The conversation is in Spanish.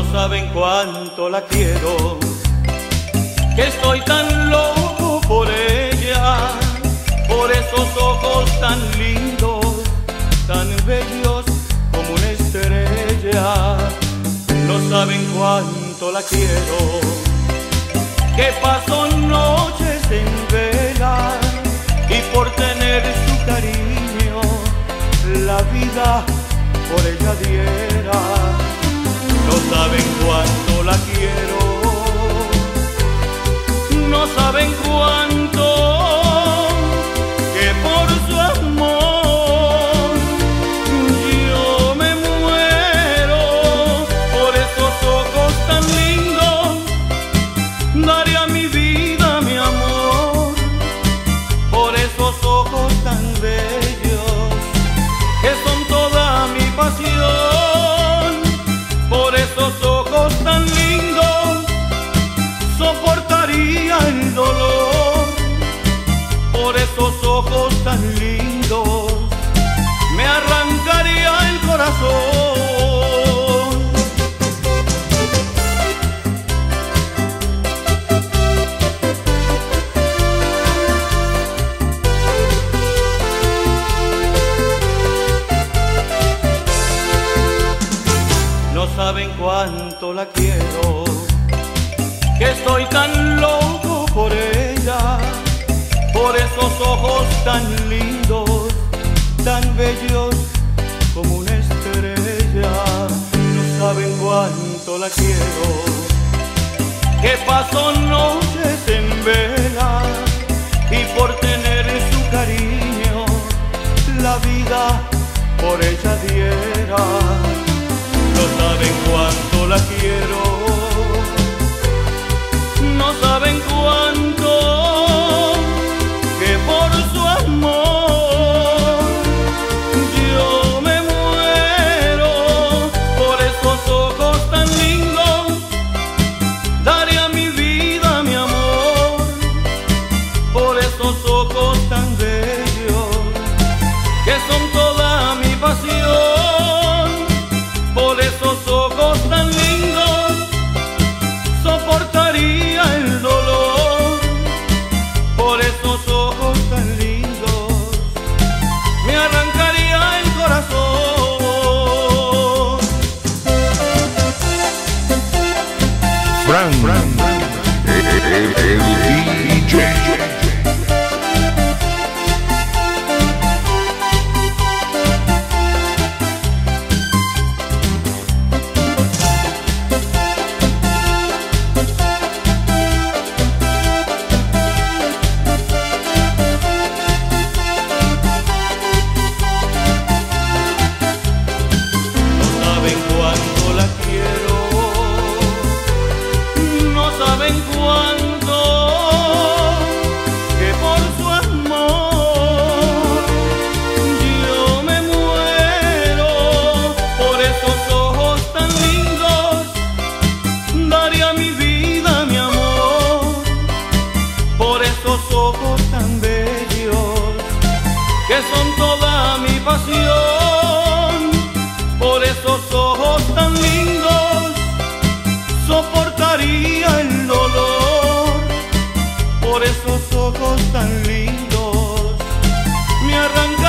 No saben cuánto la quiero, que estoy tan loco por ella, por esos ojos tan lindos, tan bellos como una estrella. No saben cuánto la quiero, que paso noches en vela y por tener su cariño la vida por ella diera. No saben cuánto la quiero, no saben cuánto, que por su amor yo me muero. Por esos ojos tan lindos daría mi vida, mi amor. Por esos ojos tan bellos que son toda mi pasión. Por esos ojos tan lindos soportaría el dolor. Por esos ojos tan lindos me arrancaría el corazón. No saben cuánto la quiero, que estoy tan loco por ella, por esos ojos tan lindos, tan bellos como una estrella. No saben cuánto la quiero, que paso noches en vela y por tener su cariño la vida por ella diera. No saben cuánto la quiero, no saben cuánto, que por su amor yo me muero. Por esos ojos tan lindos daría mi vida, mi amor. Por esos ojos tan bellos que son toda mi pasión. Por esos ojos tan lindos soportaría el dolor. Por esos ojos tan lindos me arrancaría el corazón. Fran, el DJ. Saben cuánto, que por su amor yo me muero. Por esos ojos tan lindos daría mi vida, mi amor. Por esos ojos tan bellos que son toda mi pasión. Por esos ojos tan lindos soportaría el dolor. Por esos ojos tan lindos me arrancaría